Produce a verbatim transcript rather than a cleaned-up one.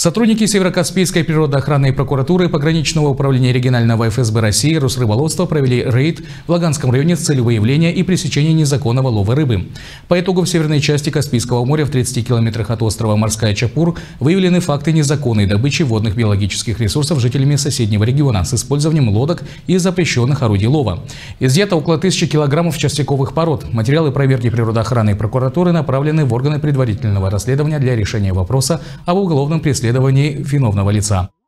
Сотрудники Северо-Каспийской природоохранной прокуратуры пограничного управления регионального эф эс бэ России Росрыболовства провели рейд в Лаганском районе с целью выявления и пресечения незаконного лова рыбы. По итогу в северной части Каспийского моря в тридцати километрах от острова Морская Чапур выявлены факты незаконной добычи водных биологических ресурсов жителями соседнего региона с использованием лодок и запрещенных орудий лова. Изъято около тысячи килограммов частяковых пород. Материалы проверки природоохранной прокуратуры направлены в органы предварительного расследования для решения вопроса об уголовном преследовании виновного лица.